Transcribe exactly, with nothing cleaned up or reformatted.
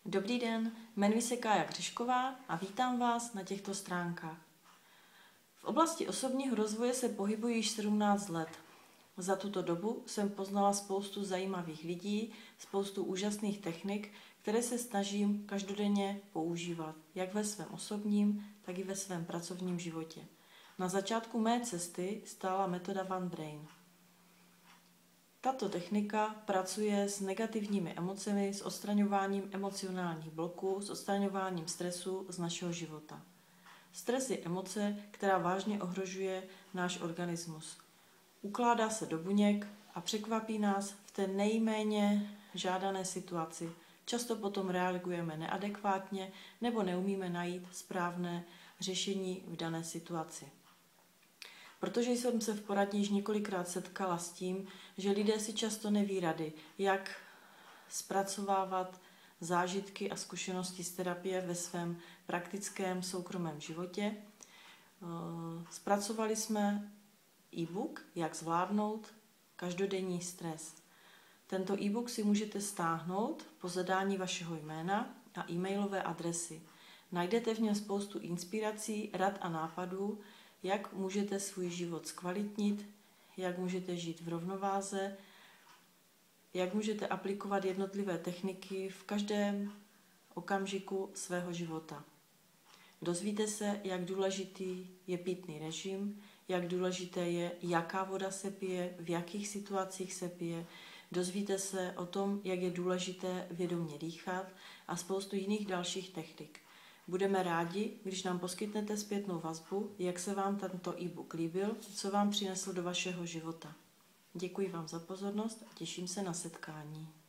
Dobrý den, jmenuji se Kája Křižková a vítám vás na těchto stránkách. V oblasti osobního rozvoje se pohybuji již sedmnáct let. Za tuto dobu jsem poznala spoustu zajímavých lidí, spoustu úžasných technik, které se snažím každodenně používat, jak ve svém osobním, tak i ve svém pracovním životě. Na začátku mé cesty stála metoda One Brain. Tato technika pracuje s negativními emocemi, s odstraňováním emocionálních bloků, s odstraňováním stresu z našeho života. Stres je emoce, která vážně ohrožuje náš organismus. Ukládá se do buněk a překvapí nás v té nejméně žádané situaci. Často potom reagujeme neadekvátně nebo neumíme najít správné řešení v dané situaci. Protože jsem se v poradně již několikrát setkala s tím, že lidé si často neví rady, jak zpracovávat zážitky a zkušenosti z terapie ve svém praktickém soukromém životě. Zpracovali jsme e-book, jak zvládnout každodenní stres. Tento e-book si můžete stáhnout po zadání vašeho jména a e-mailové adresy. Najdete v něm spoustu inspirací, rad a nápadů, jak můžete svůj život zkvalitnit, jak můžete žít v rovnováze, jak můžete aplikovat jednotlivé techniky v každém okamžiku svého života. Dozvíte se, jak důležitý je pitný režim, jak důležité je, jaká voda se pije, v jakých situacích se pije. Dozvíte se o tom, jak je důležité vědomě dýchat a spoustu jiných dalších technik. Budeme rádi, když nám poskytnete zpětnou vazbu, jak se vám tento e-book líbil, co vám přinesl do vašeho života. Děkuji vám za pozornost a těším se na setkání.